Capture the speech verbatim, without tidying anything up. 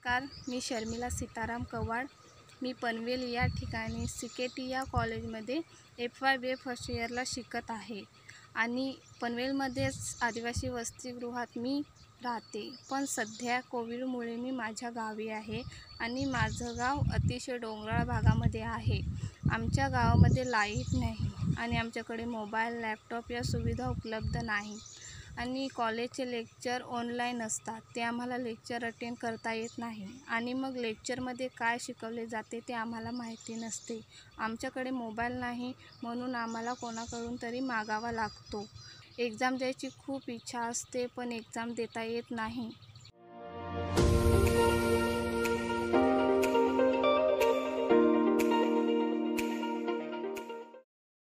नमस्कार, मी शर्मिला सीताराम कवाड. मी पनवेल या ठिकाणी सी के टी या कॉलेजमध्ये F Y B A first इयरला शिकत आहे आणि पनवेलमध्येच आदिवासी वसतिगृहात मी राहते. पण सध्या कोविडमुळे मी माझ्या गावी आहे आणि माझं गाव अतिशय डोंगराळ भागामध्ये आहे. आमच्या गावामध्ये लाईट नाही आणि आमच्याकडे मोबाईल, लॅपटॉप या सुविधा उपलब्ध नाही आणि कॉलेजचे लेक्चर ऑनलाईन असतात. ते आम्हाला लेक्चर अटेंड करता येत नाही आणि मग लेक्चरमध्ये काय शिकवले जाते ते आम्हाला माहिती नसते. आमच्याकडे मोबाईल नाही म्हणून आम्हाला कोणाकडून तरी मागावा लागतो. एक्झाम द्यायची खूप इच्छा असते पण एक्झाम देता येत नाही.